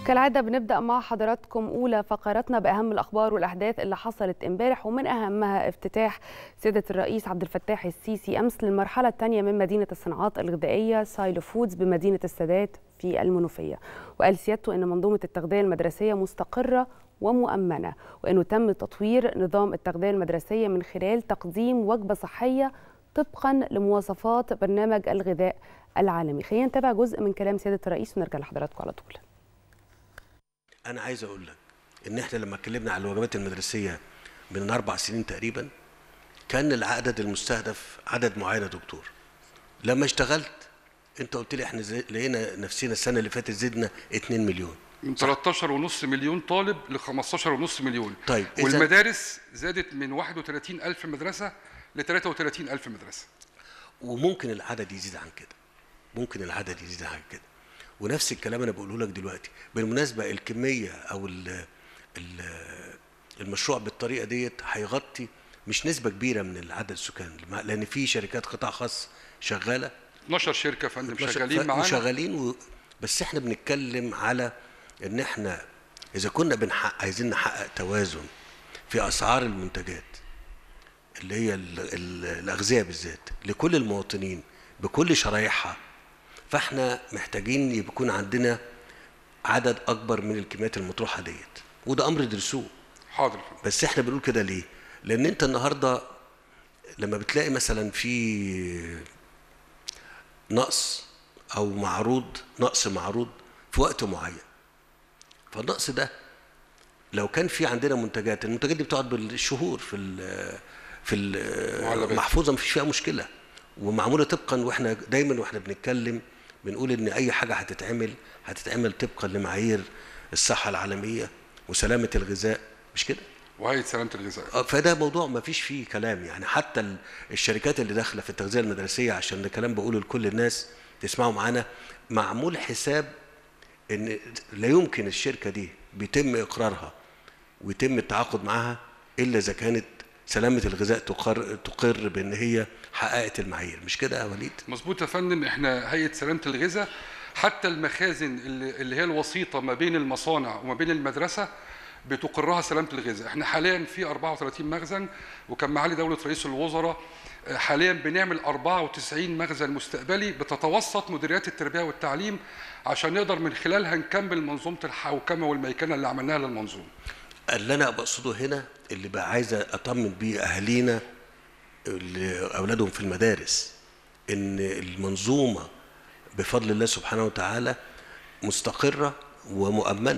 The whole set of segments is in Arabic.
كالعادة بنبدأ مع حضراتكم أولى فقراتنا بأهم الأخبار والأحداث اللي حصلت امبارح، ومن أهمها افتتاح سيادة الرئيس عبد الفتاح السيسي أمس للمرحلة الثانية من مدينة الصناعات الغذائية سايلو فودز بمدينة السادات في المنوفية. وقال سيادته أن منظومة التغذية المدرسية مستقرة ومؤمنة، وأنه تم تطوير نظام التغذية المدرسية من خلال تقديم وجبة صحية طبقا لمواصفات برنامج الغذاء العالمي. خلينا نتابع جزء من كلام سيادة الرئيس ونرجع لحضراتكم على طول. أنا عايز أقول لك إن إحنا لما اتكلمنا على الوجبات المدرسية من 4 سنين تقريبا كان العدد المستهدف عدد معين يا دكتور. لما اشتغلت أنت قلت لي إحنا لقينا نفسنا السنة اللي فاتت زدنا 2 مليون، من 13.5 مليون طالب ل 15.5 مليون. طيب والمدارس زادت من 31,000 مدرسة ل 33,000 مدرسة. وممكن العدد يزيد عن كده، ممكن العدد يزيد عن كده. ونفس الكلام انا بقوله لك دلوقتي. بالمناسبه الكميه او المشروع بالطريقه ديت هيغطي مش نسبه كبيره من العدد السكان، لان في شركات قطاع خاص شغاله 12 شركه فندم شغالين معانا بس احنا بنتكلم على ان احنا اذا كنا عايزين نحقق توازن في اسعار المنتجات اللي هي الاغذيه بالذات لكل المواطنين بكل شرايحها، فاحنا محتاجين يكون عندنا عدد اكبر من الكميات المطروحه ديت، وده امر درسوه. حاضر. بس احنا بنقول كده ليه؟ لان انت النهارده لما بتلاقي مثلا في نقص او نقص معروض في وقت معين، فالنقص ده لو كان في عندنا المنتجات دي بتقعد بالشهور في المحفوظه، مفيش فيها مشكله ومعموله طبقا، واحنا دايما بنتكلم بنقول ان اي حاجه هتتعمل طبقا لمعايير الصحه العالميه وسلامه الغذاء، مش كده؟ وهيئه سلامه الغذاء. فده موضوع ما فيش فيه كلام يعني. حتى الشركات اللي داخله في التغذيه المدرسيه، عشان ده كلام بقوله لكل الناس تسمعوا معانا، معمول حساب ان لا يمكن الشركه دي بيتم اقرارها ويتم التعاقد معاها الا اذا كانت سلامه الغذاء تقر بان هي حققت المعايير، مش كده يا وليد؟ مظبوط يا فندم. احنا هيئه سلامه الغذاء حتى المخازن اللي هي الوسيطه ما بين المصانع وما بين المدرسه بتقرها سلامه الغذاء. احنا حاليا في 34 مخزن، وكان معالي دوله رئيس الوزراء حاليا بنعمل 94 مخزن مستقبلي بتتوسط مديريات التربيه والتعليم عشان نقدر من خلالها نكمل منظومه الحوكمه والميكنه اللي عملناها للمنظومه. اللي انا بقصده هنا اللي بقى عايز اطمن بيه اهالينا اللي اولادهم في المدارس ان المنظومه بفضل الله سبحانه وتعالى مستقره ومؤمنه،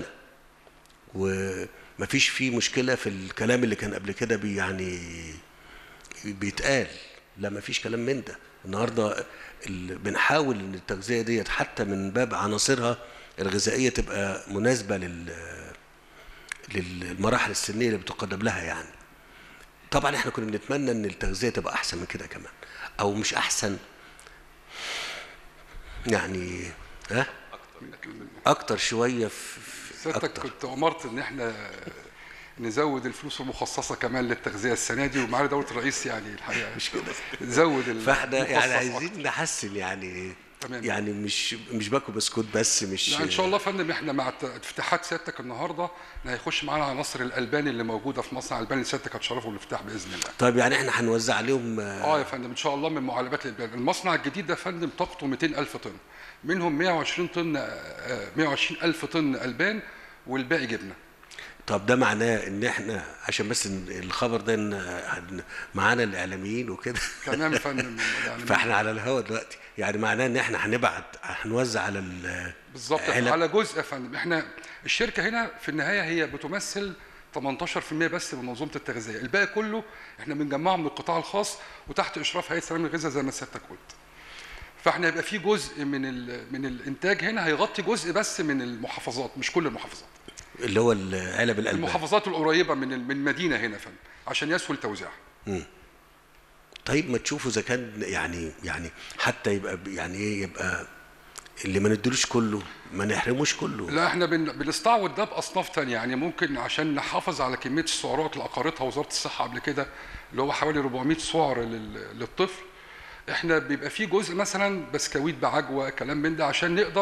ومفيش فيه مشكله في الكلام اللي كان قبل كده يعني بيتقال. لا، مفيش كلام من ده. النهارده بنحاول ان التغذيه ديت حتى من باب عناصرها الغذائيه تبقى مناسبه للمراحل السنيه اللي بتقدم لها يعني. طبعا احنا كنا بنتمنى ان التغذيه تبقى احسن من كده كمان، او مش احسن يعني، اكتر شويه في سيادتك كنت امرت ان احنا نزود الفلوس المخصصه كمان للتغذيه السنه دي، ومعالي دوله الرئيس يعني الحقيقه مش كده نزود فاحنا يعني عايزين نحسن يعني تمام. يعني مش باكو بسكوت بس، مش ان شاء الله يا فندم. احنا مع افتتاحات سيادتك النهارده هيخش معانا عناصر الالبان اللي موجوده في مصنع البان اللي سيادتك هتشرفوا بالافتتاح باذن الله. طيب يعني احنا هنوزع عليهم يا فندم ان شاء الله من معلبات الالبان. المصنع الجديد ده يا فندم طاقته 200,000 طن، منهم 120,000 طن البان والباقي جبنه. طب ده معناه ان احنا عشان بس الخبر ده ان معانا الاعلاميين وكده تمام يا فندم. فاحنا على الهوا دلوقتي، يعني معناه ان احنا هنوزع على بالظبط على جزء يا فندم. احنا الشركه هنا في النهايه هي بتمثل 18% بس من منظومه التغذيه، الباقي كله احنا بنجمعه من القطاع الخاص وتحت اشراف هيئه سلامه الغذاء زي ما سيادتك قلت. فاحنا هيبقى في جزء من الانتاج هنا هيغطي جزء بس من المحافظات، مش كل المحافظات، اللي هو علب الالبان، المحافظات القريبه من مدينه هنا فندم عشان يسهل توزيعها. طيب ما تشوفوا اذا كان يعني حتى يبقى يعني ايه، يبقى اللي ما ندلوش كله ما نحرموش كله. لا احنا بنستعوض ده باصناف ثانيه، يعني ممكن عشان نحافظ على كميه السعرات اللي اقرتها وزاره الصحه قبل كده اللي هو حوالي 400 سعر للطفل. احنا بيبقى فيه جزء مثلا بسكويت بعجوه كلام من ده عشان نقدر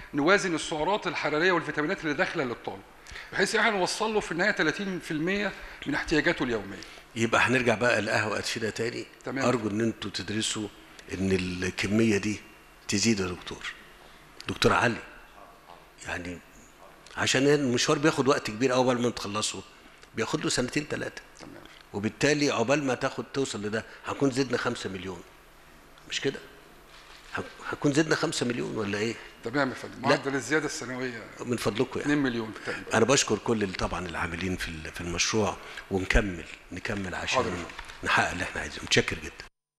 نوازن السعرات الحراريه والفيتامينات اللي داخله للطالب، بحيث احنا نوصل له في النهايه 30% من احتياجاته اليوميه. يبقى هنرجع بقى لقهوه ادفيده تاني. تمام. ارجو ان انتوا تدرسوا ان الكميه دي تزيد يا دكتور علي، يعني عشان المشوار بياخد وقت كبير قبل ما تخلصه، بياخد له 2 3 سنين. تمام. وبالتالي عقبال ما توصل لده هنكون زدنا 5 مليون، مش كده؟ هنكون زدنا 5 مليون ولا ايه؟ تمام يا فندم. معدل الزياده السنويه من فضلكم 2 مليون تقريبا. انا بشكر كل طبعا العاملين في المشروع، ونكمل عشان نحقق اللي احنا عايزينه. متشكر جدا.